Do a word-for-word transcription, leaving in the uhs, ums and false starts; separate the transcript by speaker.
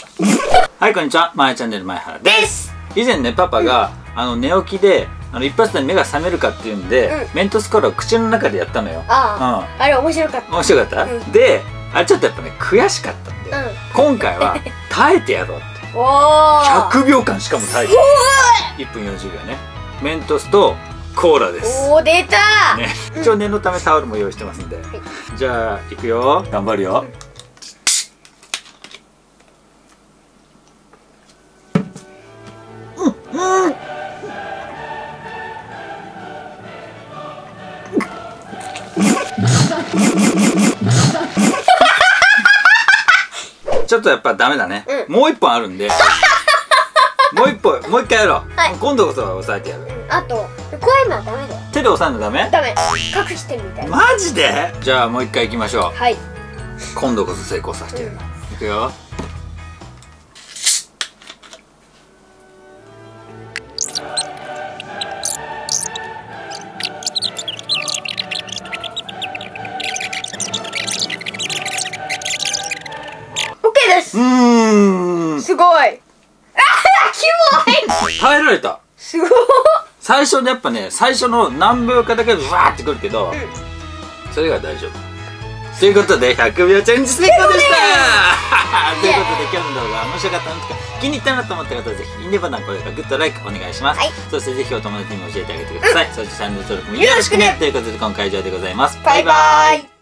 Speaker 1: はい、こんにちは。まやチャンネル前原です。以前ね、パパが、うん、あの寝起きであの一発で目が覚めるかっていうんで、うん、メントスコーラを口の中でやったのよ。
Speaker 2: ああ、うん、あれ面白かった。
Speaker 1: 面白かった、うん、で、あれちょっとやっぱね悔しかったんで、うん、今回は耐えてやろうってひゃくびょうかんしかも耐えていっぷんよんじゅうびょうね。メントスとコーラです。
Speaker 2: おお、出た、
Speaker 1: ね、一応念のためタオルも用意してますんで、はい、じゃあいくよ、頑張るよ、うんうんうん、ちょっとやっぱダメだね、うん、もう一本あるんでもう一本、もう一回やろう、はい、今度こそは押さえてやる、うん、あと
Speaker 2: 怖いのはダメだよ。
Speaker 1: 手で押さえるのダメ？
Speaker 2: ダメ、隠してるみたいな。
Speaker 1: マジで？じゃあもう一回いきましょう。
Speaker 2: はい、
Speaker 1: 今度こそ成功させてやる、うん、いくよ。
Speaker 2: うーん、すごい。ああ、キモい。
Speaker 1: 耐えられた。
Speaker 2: すごい。
Speaker 1: 最初でやっぱね、最初の何秒かだけでわーってくるけど、うん、それが大丈夫。ということでひゃくびょうチャレンジ成功でした。ということで今日の動画面白かったのとか気に入ったなと思った方はぜひいいねボタン、高評価、グッドライクお願いします。はい、そしてぜひお友達にも教えてあげてください。うん、そしてチャンネル登録もよろしくね。ということで今回は以上でございます。バイバーイ。